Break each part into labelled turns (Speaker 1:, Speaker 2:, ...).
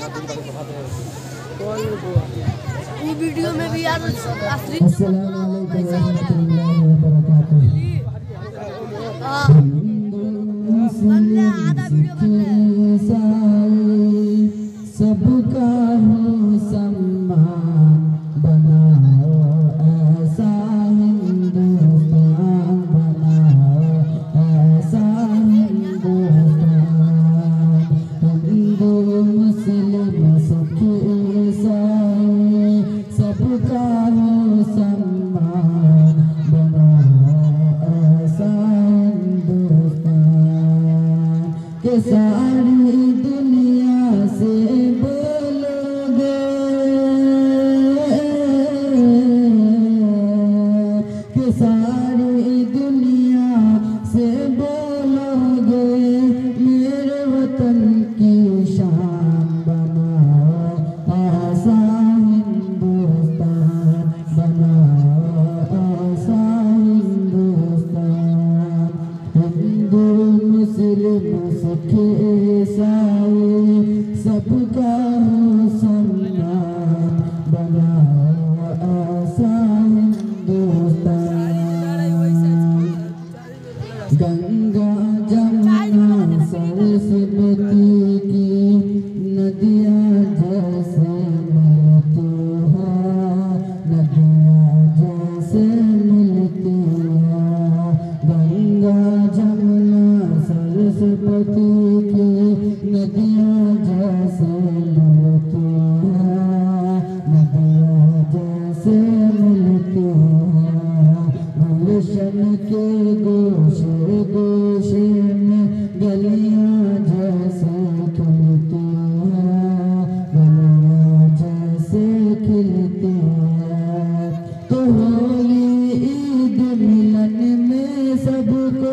Speaker 1: वो वीडियो में भी यार असली आधा वीडियो
Speaker 2: सबका हो सम्मान बनाओ ऐसा हिंदुस्तान बनाओ ऐसा हिंदुस्तान हिंदू मुस्लिम सिख ईसाई सबका हो सम्मान बनाओ ऐसा हिंदुस्तान के सारी दुनिया से बोलोगे कि सारी दुनिया से बोलोगे मेरे वतन की शान बनाओ ऐसा हिंदुस्तान बनाओ ऐसा हिंदुस्तान हिंदू मुस्लिम सिख ईसाई सबका हो सम्मान बनाओ ऐसा हिंदुस्तान गंगा जमुना सरस्वती की नदियाँ जैसे मिलती हैं नदियाँ जैसे मिलती हैं गंगा जमुना सरस्वती की नदियाँ जैसे मिलती हैं नदियाँ जैसे मिलती हैं गुलशन के गोशे गोशे में गलियाँ जैसे खिलती हैं गलियाँ जैसे खिलती हैं तो होली ईद मिलन में सबको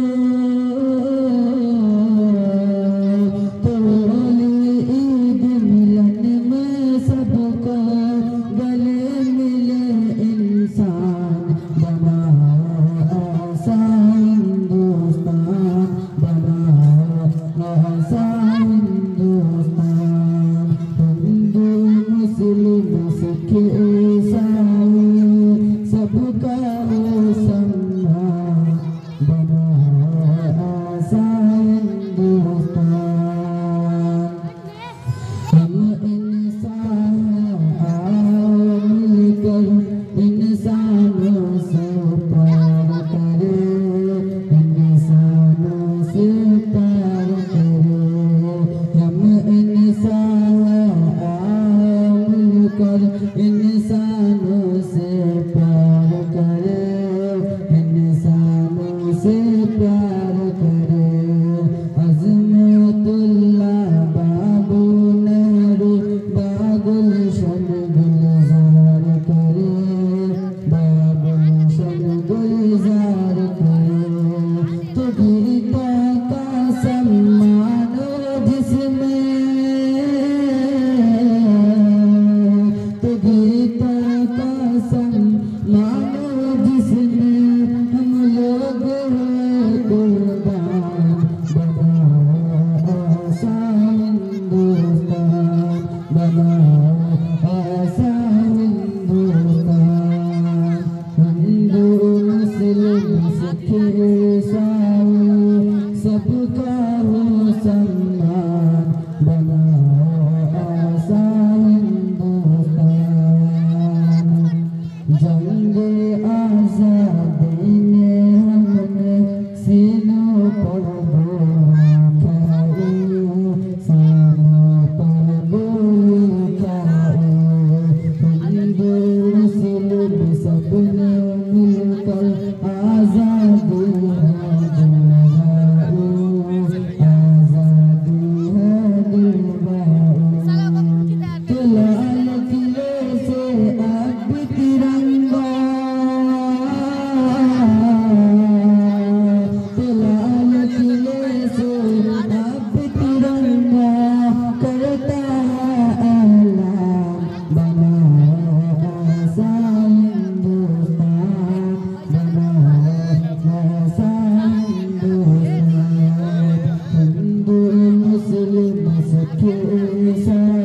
Speaker 2: तो होली ईद मिलन में सबको गले मिले इंसान बनाओ ऐसा हिंदुस्तान बनाओ ऐसा हिंदुस्तान हिंदू मुस्लिम सिख ईसाई सबका हो सम्मान बनाओ ऐसा हिंदुस्तान हम इंसान आओ मिलकर इंसानों से प्यार करें इंसानों से प्यार करें हम इंसान आओ मिलकर इंसानों से प्यार करें इंसानों से प्यार करें अज़मतुल्लाह बाबू नेहरू बागुलशन गुलजार करें बागुलशन गुलजार करें तो गीता का सम्मान जिसमें तो गीता का सम्मान जिसमें हम लोग हैं कुर्बान बनाओ ऐसा हिंदुस्तान बनाओ ऐसा हिंदुस्तान हिंदू मुस्लिम सिख ईसाई सबका हो सम्मान बनाओ ऐसा हिंदुस्तान जंगे आज़ादी में हमने सीनों पर गोली खाई सीनों पर गोली खाई हिंदू मुस्लिम सबने मिलकर आज़ादी है दिलवाई आज़ादी है दिलवाई तो लाल किले से अब तिरंगा तो लाल किले से अब तिरंगा करता है ऐलान बनाओ ऐसा हिंदुस्तान बनाओ ऐसा हिंदुस्तान हिंदू मुस्लिम सिख ईसाई